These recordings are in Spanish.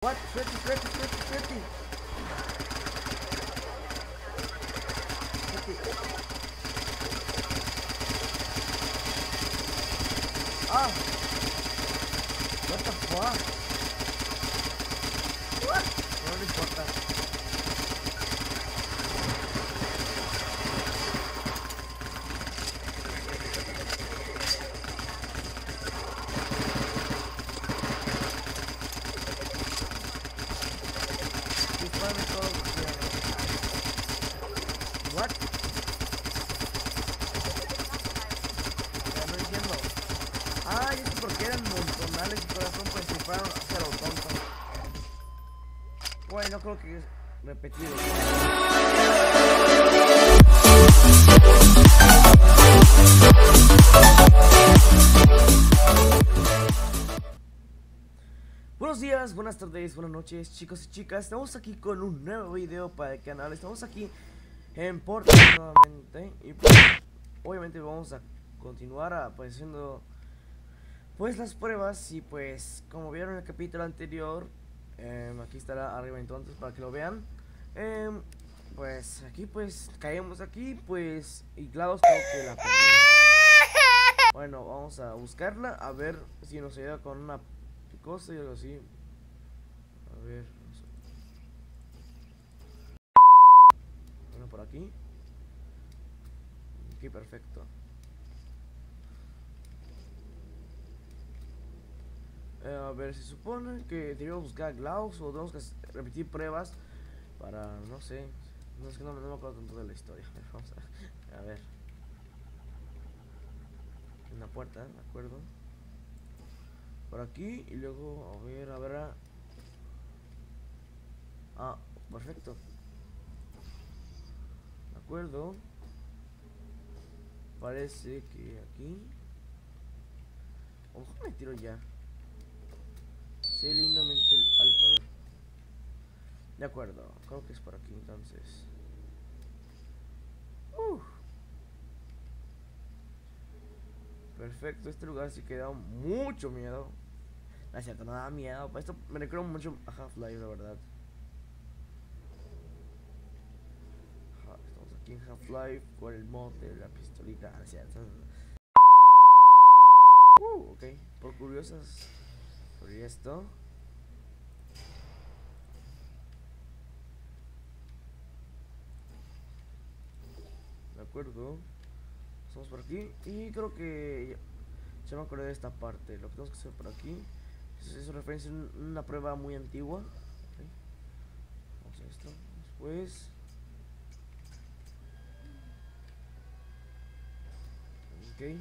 What? Suerte, suerte, suerte, suerte. Ah, what the fuck? What? No le importa. Disparen todos los días. What? Ya no entiendo. Ah, y eso porque eran montonales y corazón, pues se fueron hacia lo tonto. Bueno, creo que es repetido. Buenos días, buenas tardes, buenas noches, chicos y chicas. Estamos aquí con un nuevo video para el canal. Estamos aquí en Fortnite nuevamente. Y pues, obviamente vamos a continuar pues haciendo pues las pruebas. Y pues como vieron en el capítulo anterior, aquí estará arriba entonces para que lo vean. Pues aquí pues caemos aquí pues y GLaDOS creo que la perdimos. Bueno, vamos a buscarla a ver si nos ayuda con una cosa y algo así. A ver, bueno, por aquí. Aquí, perfecto. A ver, se supone que deberíamos buscar a GLaDOS o tenemos que repetir pruebas para, no sé. No es que no me acuerdo tanto de la historia. Vamos a ver. Una puerta, ¿de acuerdo? Por aquí y luego, a ver, Ah, perfecto. De acuerdo. Parece que aquí. Ojo, me tiro ya. Sí, lindamente alto, a ver. De acuerdo, creo que es por aquí entonces. Perfecto, este lugar sí que da mucho miedo. No es cierto, no da miedo. Esto me recuerda mucho a Half-Life, la verdad. Estamos aquí en Half-Life con el mod de la pistolita. No es cierto. Ok, por curiosas. Por esto. De acuerdo. Estamos por aquí. Y creo que ya me acordé de esta parte. Lo que tenemos que hacer por aquí es referencia a una prueba muy antigua. Okay. Vamos a esto. Después. Ok.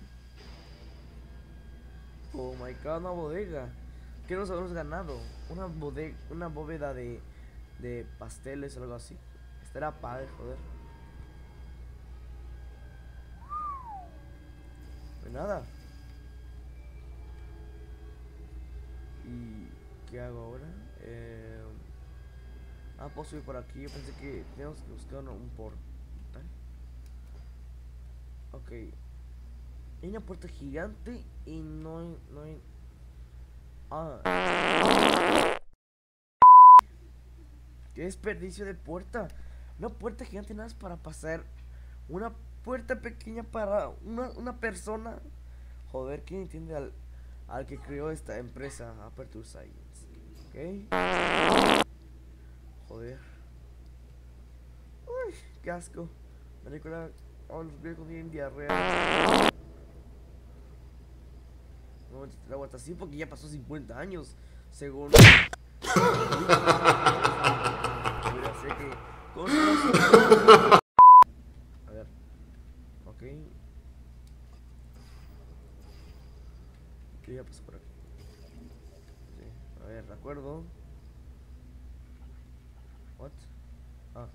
Oh my god, una bodega. ¿Qué nos habremos ganado? Una bodega, una bóveda de pasteles o algo así. Estará padre, joder. No hay nada. ¿Y qué hago ahora? Puedo subir por aquí. Yo pensé que teníamos que buscar un portal. Ok. Hay una puerta gigante y no hay. Qué desperdicio de puerta. Una puerta gigante nada más para pasar. Una puerta pequeña para una persona. Joder, ¿quién entiende al que creó esta empresa? Aperture Science. Ok. Joder. Uy, qué asco. Me recuerda a los viejos tienen diarrea. No, la aguanta así porque ya pasó 50 años. Según. Debería ser que. A ver. Ok. ¿Qué ya pasó por aquí? Sí. A ver, de acuerdo. What? Ah.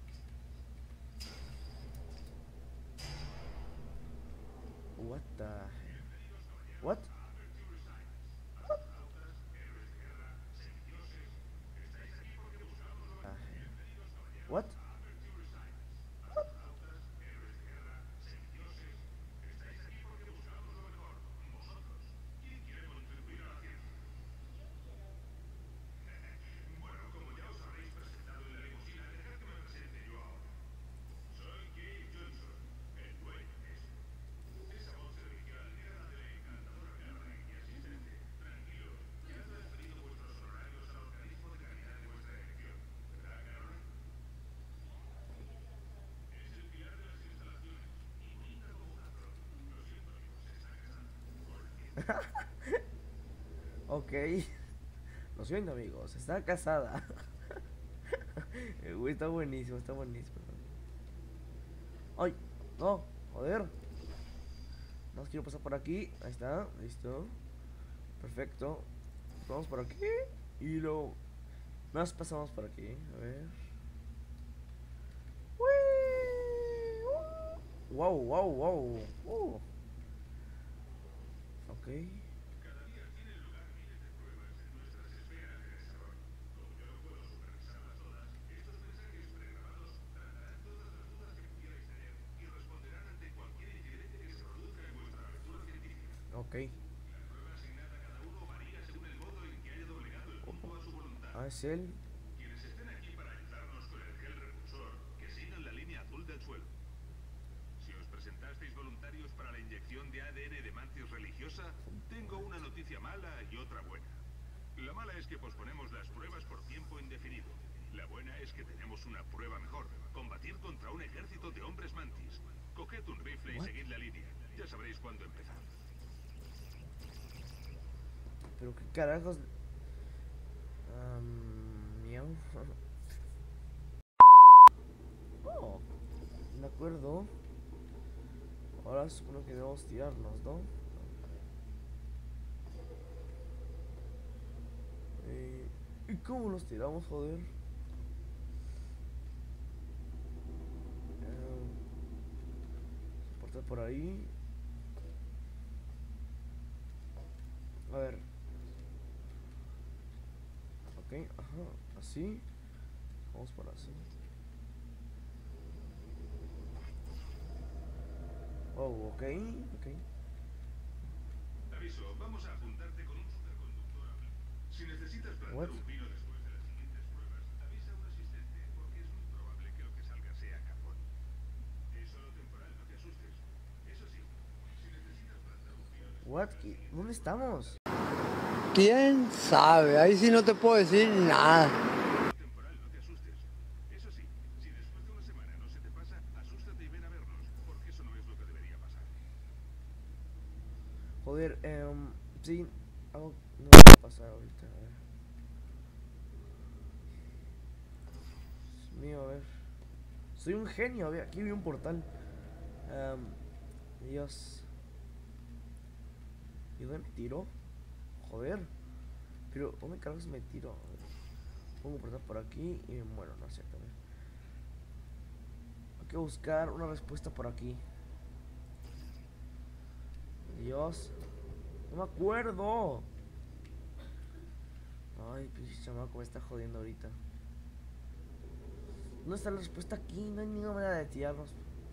What the hell? What? What? Ok. Lo siento, amigos. Está casada. Güey, está buenísimo, está buenísimo. Ay, no, joder. No quiero pasar por aquí. Ahí está, listo. Perfecto. Vamos por aquí. Y luego nos pasamos por aquí. A ver. Wow, wow, wow. Ok. Ok. Ah, es él. Quienes estén aquí para ayudarnos con el gel repulsor, que sigan la línea azul del suelo. Si os presentasteis voluntarios para la inyección de ADN de mantis religiosa, tengo una noticia mala y otra buena. La mala es que posponemos las pruebas por tiempo indefinido. La buena es que tenemos una prueba mejor: combatir contra un ejército de hombres mantis. Coged un rifle y What? seguid la línea. Ya sabréis cuándo empezar. Pero qué carajos. Miau. Oh, de acuerdo. Ahora supongo que debemos tirarnos, ¿no? ¿Y cómo nos tiramos, joder? Soportar por ahí. A ver. Ok, ajá. Así. Vamos por así. Oh, ok, ok. Aviso, vamos a apuntarte con un superconductor. Si necesitas plantar What? un pino después de las siguientes pruebas, avisa a un asistente, porque es muy probable que lo que salga sea carbón. Es solo temporal, no te asustes. Eso sí, si necesitas plantar un pino después What? de las siguientes ¿Dónde pruebas, estamos? ¿Quién sabe? Ahí sí no te puedo decir nada. solo temporal, no te asustes. Eso sí, si después de una semana no se te pasa, asústate y ven a vernos, porque eso no es lo que debería pasar. Joder, sí. Algo no va a pasar ahorita. A ver. Dios mío, a ver. Soy un genio, a ver. Aquí vi un portal. Dios. ¿Y dónde me tiro? Joder. Pero, ¿dónde carajos me tiro? A ver. Pongo un portal por aquí y me muero, no es cierto. A ver. Hay que buscar una respuesta por aquí. Dios. No me acuerdo. Ay, pinche chamaco me está jodiendo ahorita. ¿Dónde está la respuesta aquí? No hay ninguna manera de tirarnos.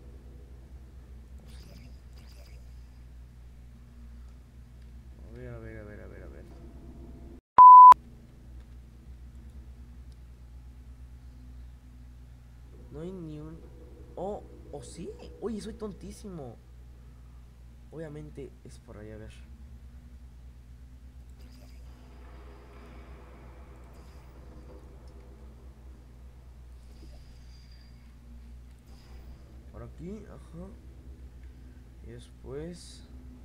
A ver, a ver, a ver, a ver, a ver. No hay ni un... Oh, ¿o sí? Oye, soy tontísimo. Obviamente es por ahí, a ver. Por aquí, ajá. Y después...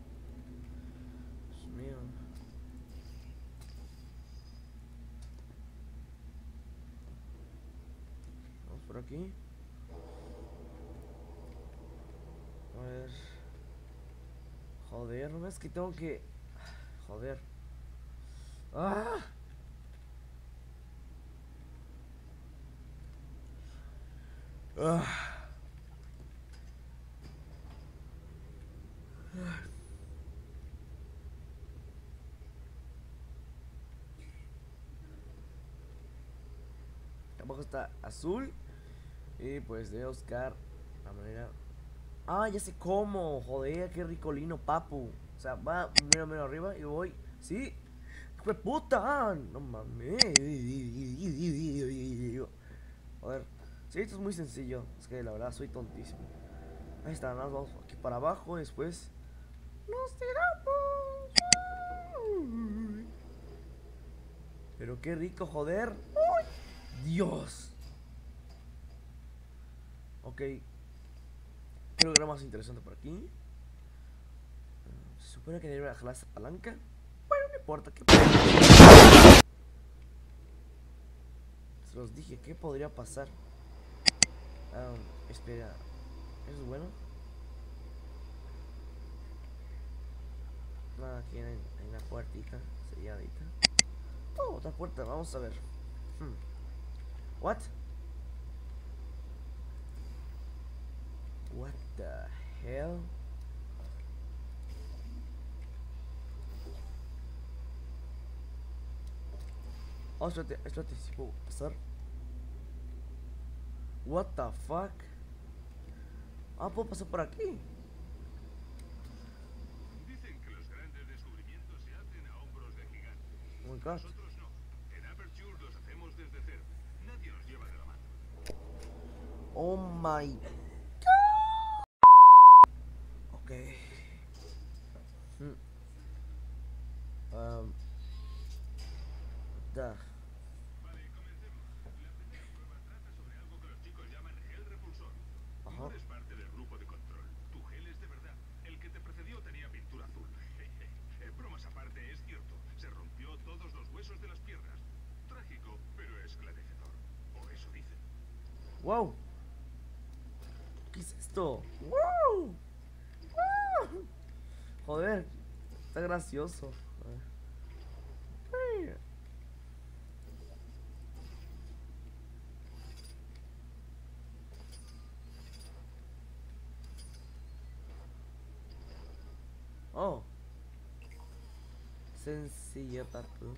Dios mío. Vamos por aquí. A ver. Joder, no es que tengo que... Joder. ¡Ah! ¡Ah! Abajo está azul. Y pues de buscar la manera... Ah, ya sé cómo. Joder, qué ricolino, papu. O sea, va mero, mero arriba y voy... ¿Sí? ¡Fue puta! No mames. Joder. Sí, esto es muy sencillo. Es que la verdad soy tontísimo. Ahí está, nada más vamos aquí para abajo. Después nos tiramos. Pero qué rico, joder. ¡Uy! Dios. Ok. Creo que era más interesante por aquí. supone que debe bajar esa palanca. No importa, ¿qué se los dije, ¿qué podría pasar? Espera, ¿eso es bueno? Nada, aquí hay una puertita selladita. Oh, otra puerta, vamos a ver. What? What the hell? Oh, espérate, si puedo pasar. What the fuck? Ah, puedo pasar por aquí. Dicen que los grandes descubrimientos se hacen a hombros de gigantes. Oh my god. Nosotros no. En Aperture los hacemos desde cero. Nadie nos lleva de la mano. Oh my. Ok. Da. Vale, comencemos. La primera prueba trata sobre algo que los chicos llaman gel repulsor. No eres parte del grupo de control. Tu gel es de verdad. El que te precedió tenía pintura azul. Bromas aparte, es cierto. Se rompió todos los huesos de las piernas. Trágico, pero esclarecedor. O eso dicen. Wow. ¿Qué es esto? Wow. Wow. Joder, está gracioso. Ay. Oh. Sencilla, papu.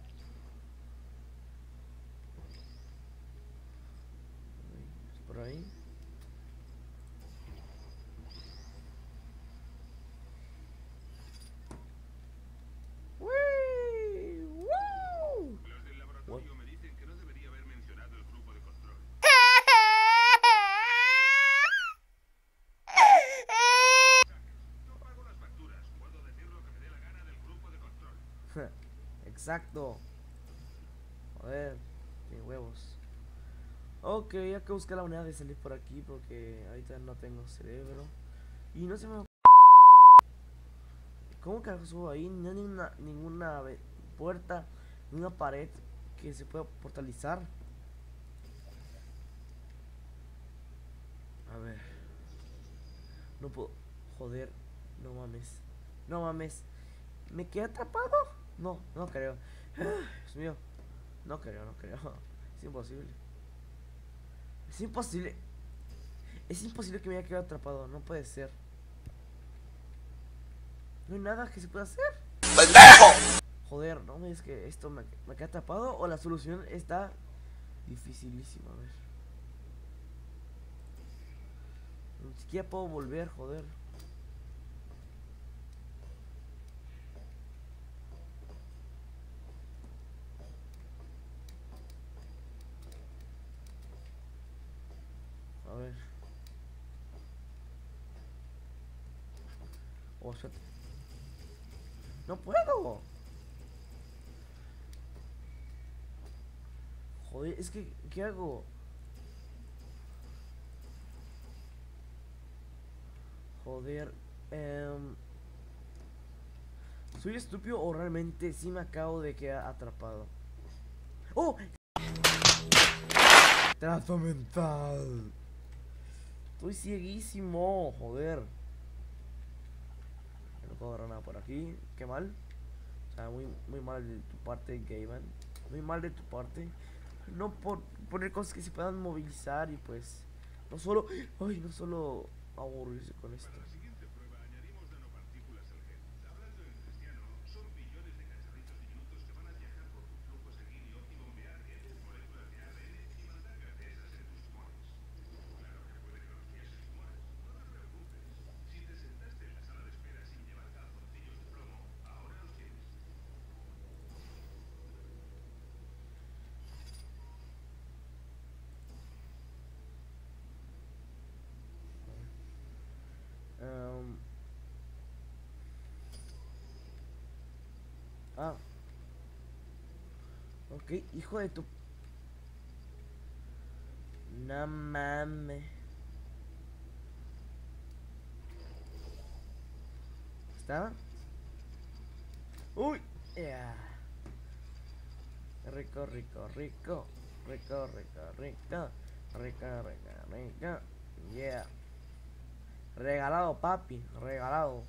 ¿Es por ahí? ¡Wii! ¡Woo! Los del laboratorio me dicen que no debería haber mencionado el grupo de control. No pago las facturas. Puedo decir lo que me dé la gana del grupo de control. Exacto. Joder, qué huevos. Ok, hay que buscar la manera de salir por aquí porque ahorita no tengo cerebro. Y no se me... ¿Cómo carajo subo ahí? No hay ninguna puerta, ninguna pared que se pueda portalizar. A ver. No puedo. Joder, no mames. No mames. ¿Me quedé atrapado? No, no creo. Dios mío. No creo, no creo. Es imposible. Es imposible. Es imposible que me haya quedado atrapado. No puede ser. No hay nada que se pueda hacer. ¡Pendejo! Joder, no me digas que esto me queda atrapado o la solución está dificilísima. A ver. Ni siquiera puedo volver, joder. A ver. Oh, shit. No puedo. Joder, es que, ¿qué hago? Joder, ¿soy estúpido o realmente sí me acabo de quedar atrapado? ¡Oh! Trato mental. Estoy cieguísimo, joder. No puedo agarrar nada por aquí. Qué mal. O sea, muy mal de tu parte, Gaben. Muy mal de tu parte. No por poner cosas que se puedan movilizar y pues no solo, ay, no solo aburrirse con esto. Para la siguiente prueba añadimos nanopartículas al gel. Hablando en cristiano, son billones de cacharritos diminutos que van a viajar por tu flujo sanguíneo y bombear grandes moléculas de ADN y mandar grasas en tus tumores. Claro que puede que los tienes tumores. No te preocupes. Si te sentaste en la sala de espera sin llevar calzoncillos de plomo, ahora los tienes. Em, ah, ok, hijo de tu... No mames. ¿Está? Uy, yeah. Rico, rico, rico. Rico, rico, rico. Rico, rico, rico. Yeah. Regalado, papi. Regalado.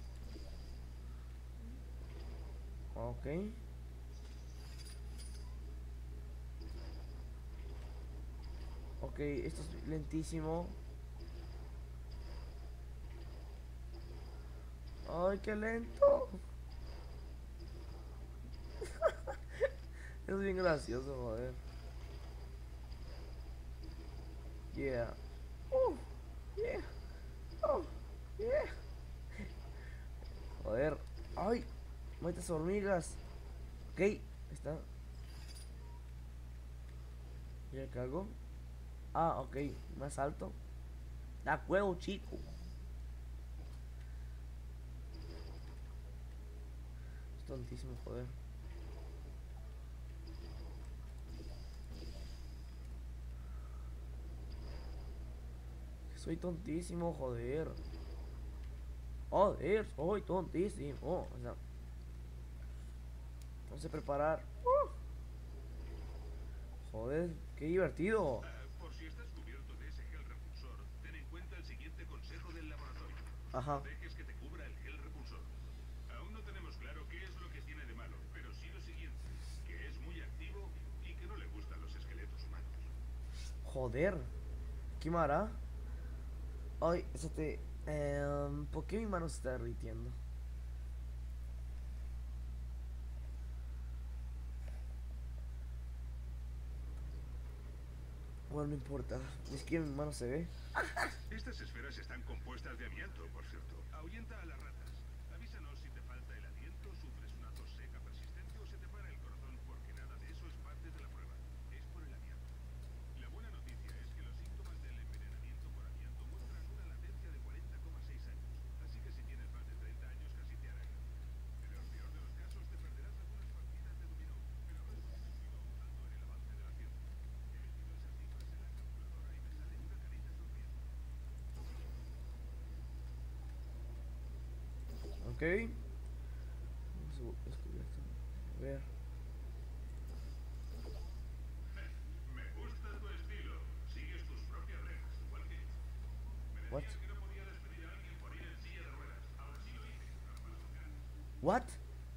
Ok. Ok, esto es lentísimo. Ay, qué lento. Es bien gracioso, joder. Yeah. Yeah. Oh, yeah. Joder. Ay, muchas hormigas. Ok, está. ¿Ya qué hago? Ah, ok, más alto. Da huevo, chico. Es tontísimo, joder. Soy tontísimo, joder. Joder, soy tontísimo. O sea, no sé preparar. Joder, qué divertido. Por si estás cubierto de ese gel repulsor, ten en cuenta el siguiente consejo del laboratorio. Ajá. No dejes que te cubra el gel repulsor. Aún no tenemos claro qué es lo que tiene de malo, pero sí lo siguiente, que es muy activo y que no le gustan los esqueletos humanos. Joder. ¿Qué me hará? Ay, ¿por qué mi mano se está derritiendo? Bueno, no importa. Es que mi mano se ve. Estas esferas están compuestas de amianto, por cierto. Ahuyenta a las ratas. Avísanos si te falta el aliento, sufres una tos seca persistente o se te para el corazón, porque nada de eso es parte de la prueba. Es por el amianto. La buena noticia es que los síntomas del envenenamiento por amianto muestran una latencia de 40,6 años. Así que si tienes más de 30 años casi te harán. En el peor de los casos te perderás algunas partidas de dominó, pero habrás contribuido a un salto en el avance de la ciencia. He metido esas cifras en la calculadora y me sale una carita sonriente. Ok. Descubierto. A ver. Me gusta tu estilo. Sigues tus propias reglas, igual que yo. Me What? decían que no podía despedir a alguien por ir en silla de ruedas. Ahora sí lo hice. Ambas son gratis. What?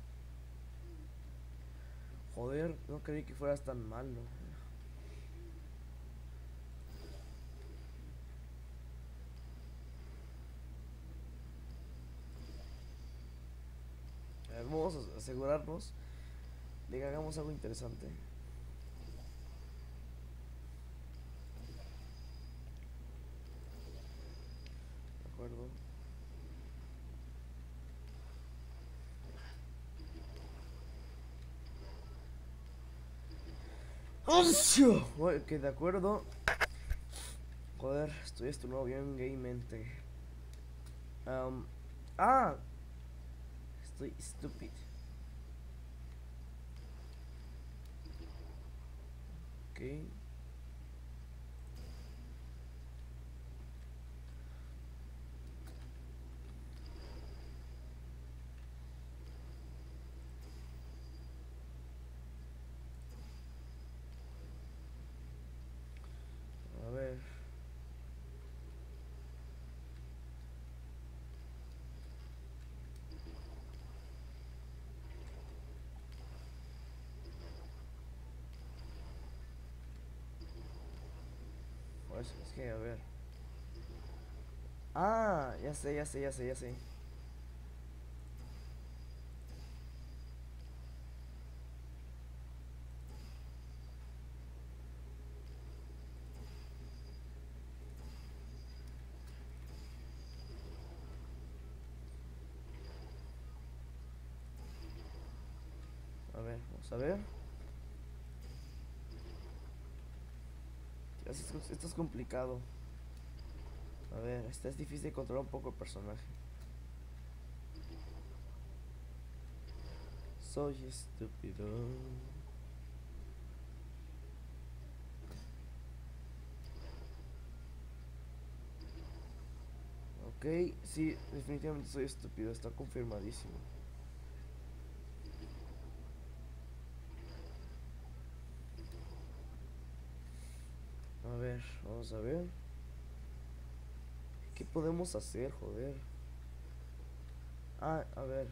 Joder, no creí que fueras tan malo. A ver, vamos a asegurarnos de que hagamos algo interesante. ¿De acuerdo? Ok, de acuerdo. Joder, estoy estornudando bien gaymente. Um, ah, estoy stupid. Ok. A ver. Pues, es que, a ver. Ah, ya sé, ya sé, ya sé, ya sé. A ver, vamos a ver. Esto es complicado. A ver, es difícil controlar un poco el personaje. Soy estúpido. Ok, sí, definitivamente soy estúpido, está confirmadísimo. ver, vamos a ver. ¿Qué podemos hacer, joder? Ah, a ver.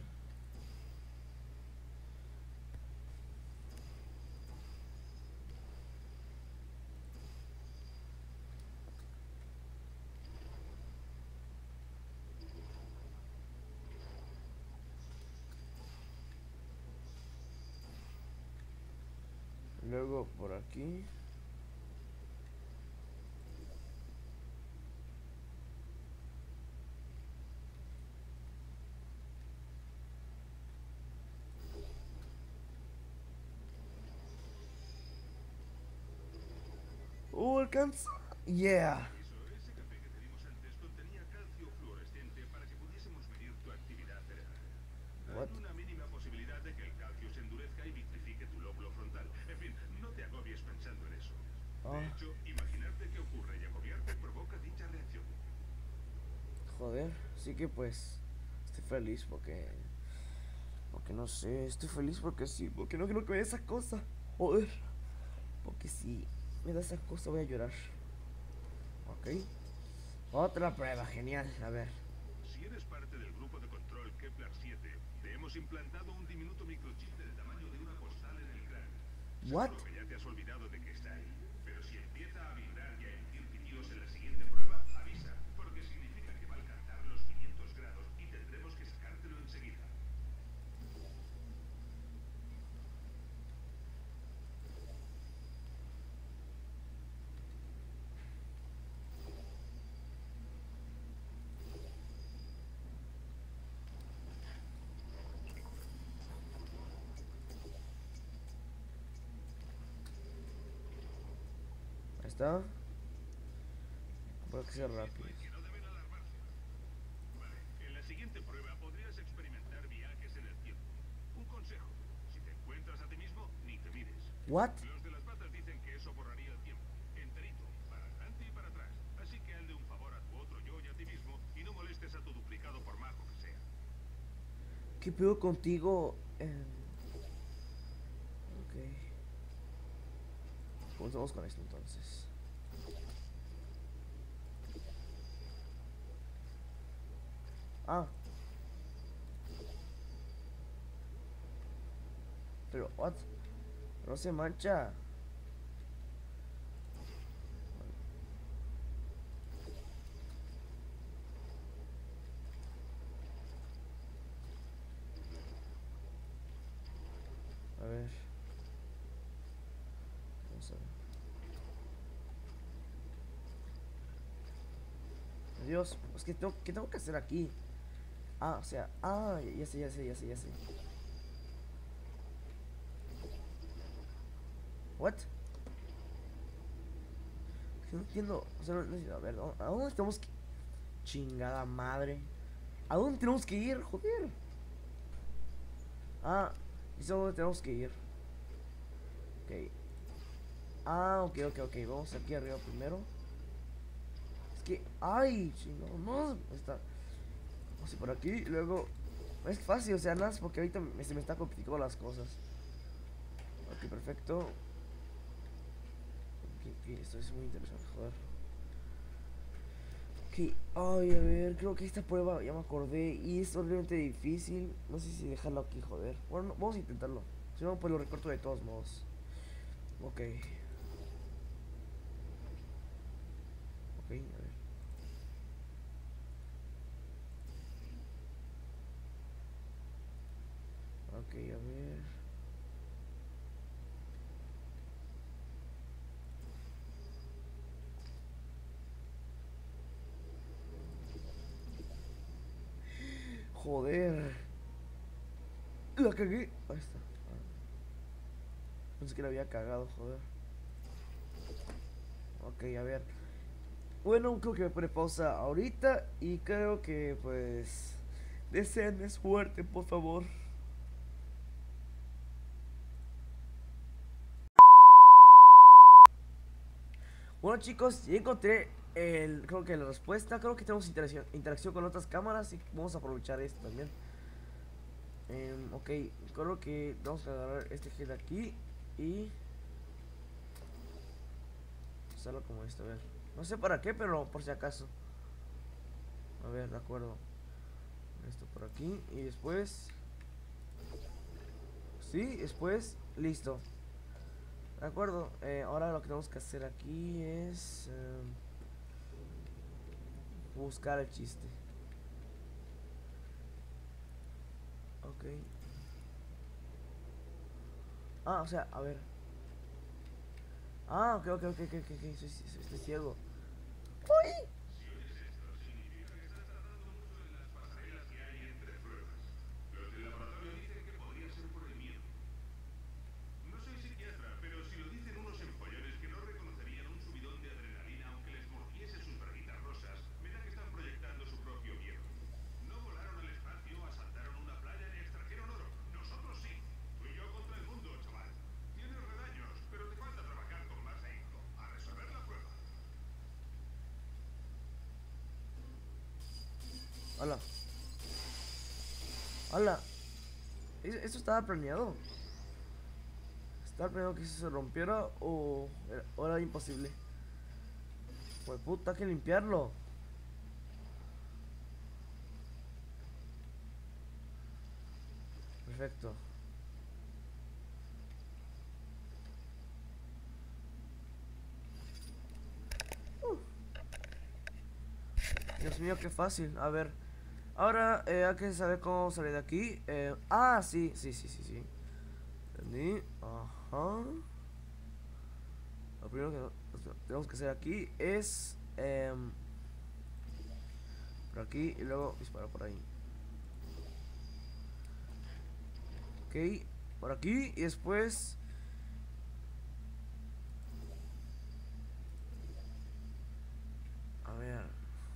Luego por aquí. Alcanza. Yeah. Ese café que te dimos antes contenía calcio fluorescente para que pudiésemos medir tu actividad cerebral. What? Hay una mínima posibilidad de que el calcio se endurezca y vitrifique tu lóbulo frontal. En fin, no te agobies pensando en eso. De hecho, imaginarte qué ocurre y agobiarte provoca dicha reacción. Joder, sí que pues estoy feliz porque no sé, estoy feliz porque sí, porque no quiero que me dé esa cosa. Joder. Porque si me da esa cosa voy a llorar. Ok. Otra prueba, genial. A ver. Si eres parte del grupo de control Kepler 7, te hemos implantado un diminuto microchip del tamaño de una postal en el cráneo. What? Seguro que ya te has olvidado de que está ahí. Pero si empieza a vibrar y a emitir pitidos en la siguiente prueba, avisa, porque significa que va a alcanzar los 500 grados y tendremos que sacártelo enseguida. Ahí está. Para que sea rápido. Que no deben alarmarse. Vale, en la siguiente prueba podrías experimentar viajes en el tiempo. Un consejo, si te encuentras a ti mismo, ni te mires. What? Los de las batas dicen que eso borraría el tiempo, enterito, para adelante y para atrás. Así que hazle un favor a tu otro yo y a ti mismo y no molestes a tu duplicado por majo que sea. ¿Qué pedo contigo? Ok. Comenzamos con esto entonces. Ah. Pero, what? No se mancha. A ver. Vamos a ver. Dios, es que ¿qué tengo que hacer aquí? Ah, o sea, ya sé, ya sé, ya sé, ya sé. What? No entiendo, o sea, a ver, ¿a dónde tenemos que...? Chingada madre. ¿A dónde tenemos que ir? Joder. Ah, ¿y a dónde tenemos que ir? Ok. Ah, ok, ok, ok. Vamos aquí arriba primero. Es que... ¡Ay! Chingado, no. Ahí está. Vamos a ir por aquí y luego... Es fácil, o sea, nada más porque ahorita se me está complicando las cosas. Ok, perfecto. Ok, esto es muy interesante, joder. Ok, ay, a ver, creo que esta prueba ya me acordé y es horriblemente difícil. No sé si dejarlo aquí, joder. Bueno, vamos a intentarlo. Si no, pues lo recorto de todos modos. Ok. Ok, a ver. Ok, a ver. Joder. La cagué. Ahí está. Pensé que la había cagado, joder. Ok, a ver. Bueno, creo que me pone pausa ahorita y creo que pues... Deseenme suerte, por favor. Bueno chicos, ya encontré creo que la respuesta. Creo que tenemos interacción con otras cámaras y vamos a aprovechar esto también. Ok, creo que vamos a agarrar este gel aquí y... usarlo como esto, a ver. No sé para qué, pero por si acaso. A ver, de acuerdo. Esto por aquí y después... Sí, después, listo. De acuerdo, ahora lo que tenemos que hacer aquí es... buscar el chiste. Ok. Ah, o sea, a ver. Ah, ok, estoy ciego. ¡Uy! Los del laboratorio dicen que podría ser por el miedo. No soy psiquiatra, pero si lo dicen unos empollones que no reconocerían un subidón de adrenalina aunque les mordiese sus braguitas rosas, mira que están proyectando su propio miedo. No volaron al espacio, asaltaron una playa ni extrajeron oro. Nosotros sí. Tú y yo contra el mundo, chaval. Tienes redaños, pero te falta trabajar con más ahínco. A resolver la prueba. Hola. Hola. ¿Esto estaba planeado? ¿Estaba planeado que se rompiera o era imposible? Pues puta, hay que limpiarlo. Perfecto. Dios mío, qué fácil. A ver. Ahora hay que saber cómo salir de aquí. Sí. Entendí. Ajá. Lo primero que tenemos que hacer aquí es... por aquí y luego disparar por ahí. Ok. Por aquí y después... A ver.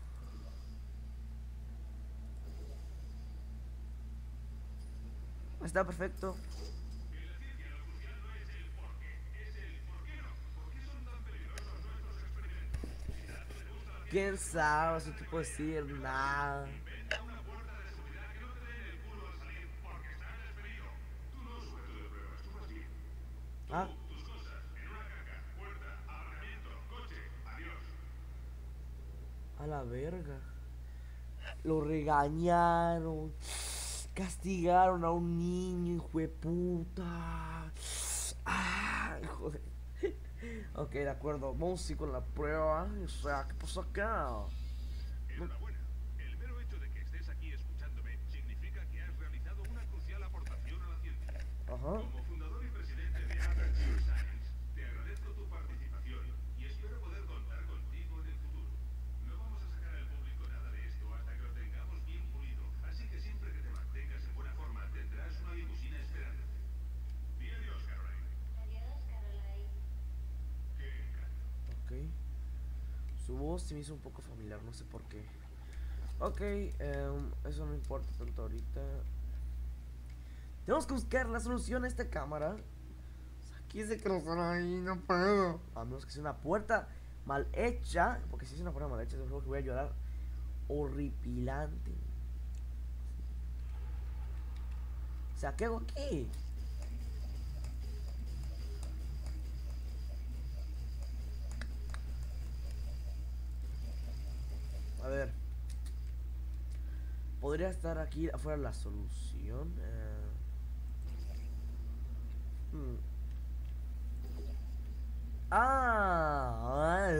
Está perfecto. En la ciencia lo crucial no es el por qué, es el por qué no. ¿Por qué son tan peligrosos nuestros experimentos? Si tanto te gusta la ¿Quién ciencia, sabe? Si te puedo decir nada. inventa una puerta de seguridad que no te den el culo al salir porque está en despedido. Tú no, sujeto de pruebas, tú vas bien. Tú, Ah, tus cosas, en una caja, puerta, aparcamiento, coche, adiós. a la verga. Lo regañaron. Castigaron a un niño, hijo de puta. Hijo de... Ok, de acuerdo. Vamos a ir con la prueba. O sea, ¿qué pasó acá? Enhorabuena. El mero hecho de que estés aquí escuchándome significa que has realizado una crucial aportación a la ciencia. Ajá. Como fundador y presidente de Aperture Science, te agradezco tu participación y espero poder contar contigo en el futuro. No vamos a sacar al público nada de esto hasta que lo tengamos bien pulido, así que siempre que te mantengas en buena forma tendrás una limusina esperándote. Di adiós, Caroline. Adiós, Caroline. Qué encanto. Ok. Su voz se me hizo un poco familiar, no sé por qué. Ok, eso no importa tanto ahorita. Tenemos que buscar la solución a esta cámara. Aquí se cruzan ahí, no puedo. A menos que sea una puerta mal hecha. Porque si es una puerta mal hecha, seguro que voy a llorar horripilante. O sea, ¿qué hago aquí? A ver. Podría estar aquí afuera la solución. Ah,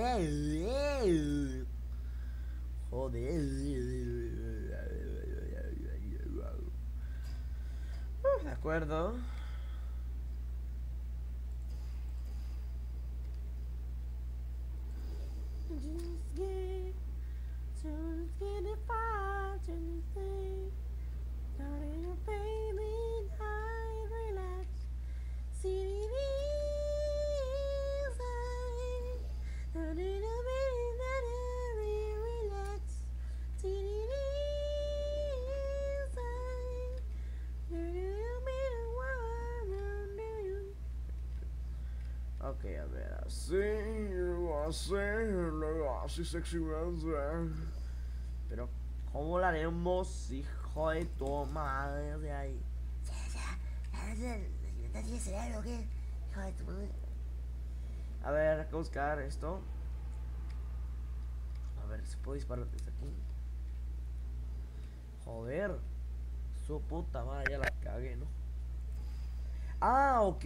joder. De acuerdo. Ok, a ver, así sexymente. Pero, ¿cómo lo haremos, hijo de tu madre de ahí? ¿No tienes cerebro o qué? Hijo de tu madre. A ver, hay que buscar esto. A ver, ¿se puede disparar desde aquí? Joder. Su puta madre, ya la cagué, ¿no? Ah, ok.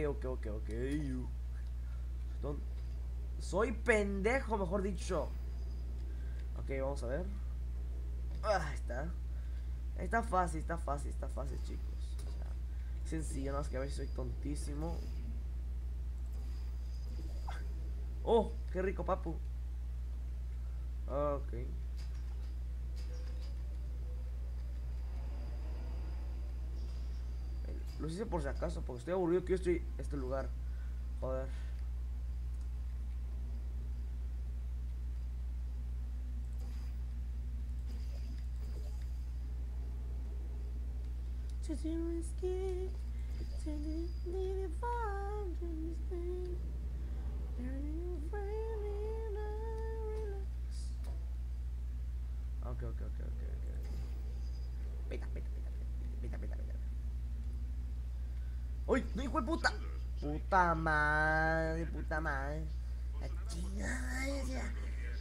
¿Dónde? Soy pendejo, mejor dicho. Ok, vamos a ver. Ah, está. Está fácil, chicos. O sea, sencillo, no es que a veces soy tontísimo. Oh, qué rico, papu. Ok. Lo hice por si acaso, porque estoy aburrido que yo estoy en este lugar. Joder. Ok. Pita. ¡Uy! ¡No, hijo de puta! Puta madre. La chingada esa.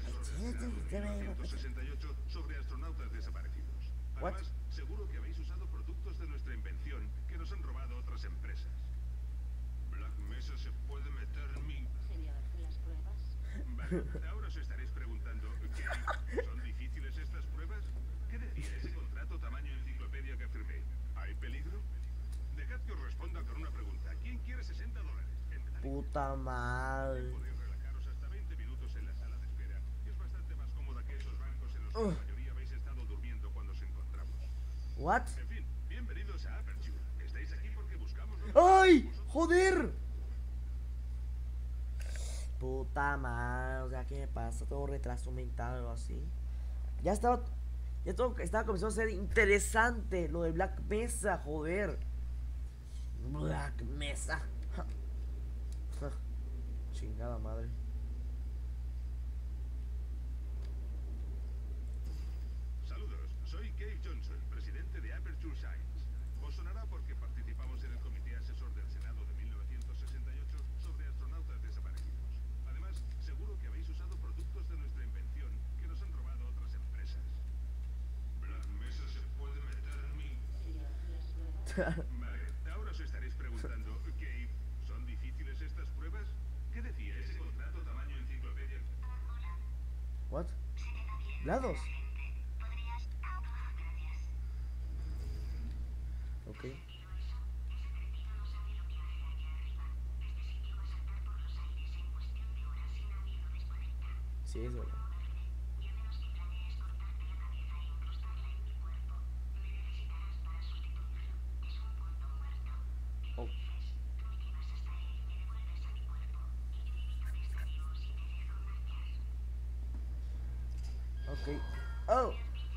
1968 sobre astronautas desaparecidos. What? Además, seguro que habéis usado productos de nuestra invención que nos han robado otras empresas. Black Mesa se puede meter en mi... Señor, las pruebas. Vale, ahora os estaréis preguntando, ¿qué? ¿Son difíciles estas pruebas? ¿Qué decía ese contrato tamaño enciclopedia que firmé? ¿Hay peligro? Dejad que os responda con una pregunta. ¿Quién quiere $60? Puta madre. Podéis relajaros hasta 20 minutos en la sala de espera. Y es bastante más cómoda que esos bancos en los que la mayoría habéis estado durmiendo cuando os encontramos. What? En fin, bienvenidos a Aperture. Estáis aquí porque buscamos... ¡Ay! ¡Joder! Puta madre, o sea, ¿qué me pasa? Todo retraso mental o algo así. Ya todo estaba comenzando a ser interesante lo de Black Mesa, joder. Black Mesa. Chingada madre. Saludos, soy Cave Johnson, presidente de Aperture Science. Os sonará porque participamos en el comité asesor del Senado de 1968 sobre astronautas desaparecidos. Además, seguro que habéis usado productos de nuestra invención que nos han robado otras empresas. Black Mesa se puede meter en mi... Señor, las pruebas. Vale, ahora os estaréis preguntando, Cave, ¿son difíciles estas pruebas? ¿Qué decía ese contrato tamaño enciclopedia? What? ¿Lados? Ok. Sí, es verdad. Oh. Ok. Oh.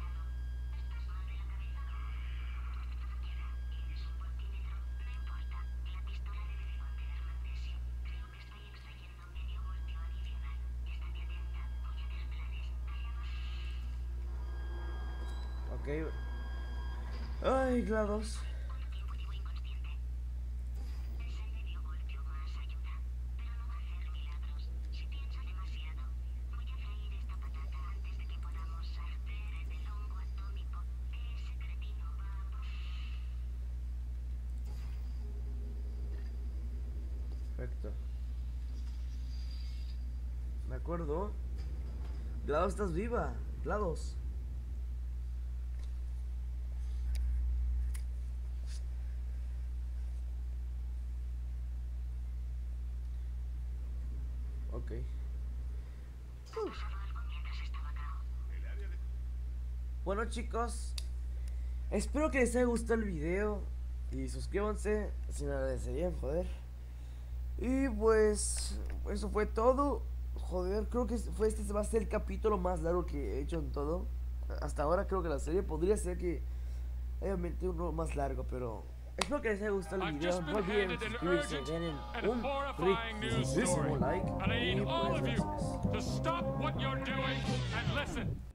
Ok. Ay, GLaDOS. Perfecto. Me acuerdo. GLaDOS, estás viva. GLaDOS. Ok. Bueno, chicos, espero que les haya gustado el video. Y suscríbanse, si me agradecerían, joder. Y pues, eso fue todo. Joder, creo que este va a ser el capítulo más largo que he hecho en todo. Hasta ahora creo que la serie podría ser que obviamente uno más largo, pero espero que les haya gustado el video. No olviden suscribirse, denle un riquísimo like. And I Y need all pues of you gracias. to stop what you're doing and listen.